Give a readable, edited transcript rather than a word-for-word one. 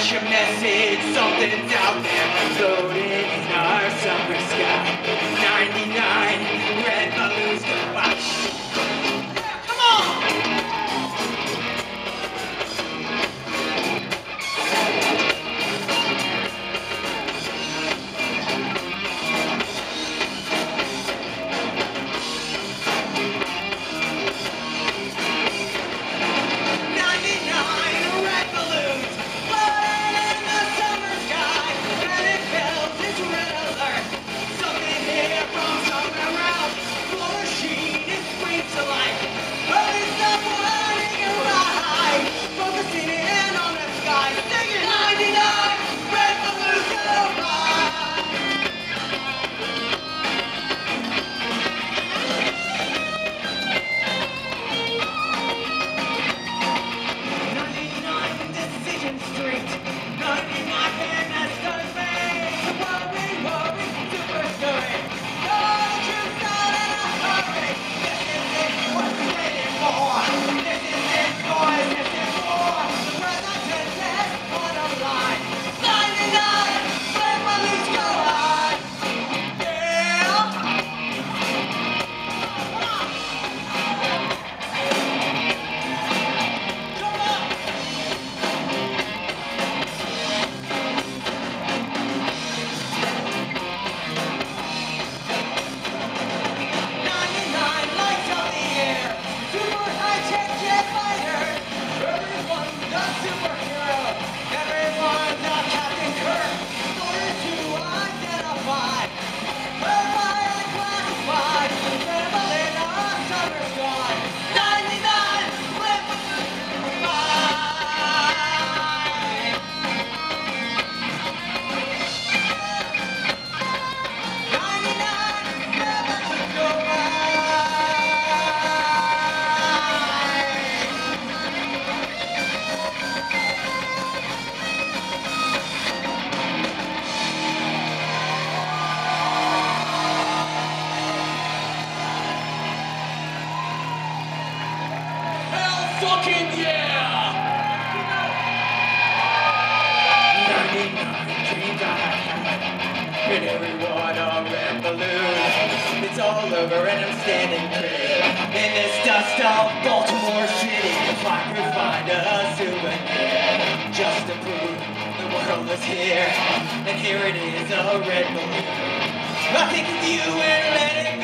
flash a message, something's out there, floating in our summer sky. 99 red balloons go by. Yeah, come on! Fucking yeah! 99 dreams I had, and everyone a red balloon. It's all over and I'm standing pretty in this dust of Baltimore City. If I could find a souvenir just to prove the world is here, and here it is, a red balloon. I think of you and let it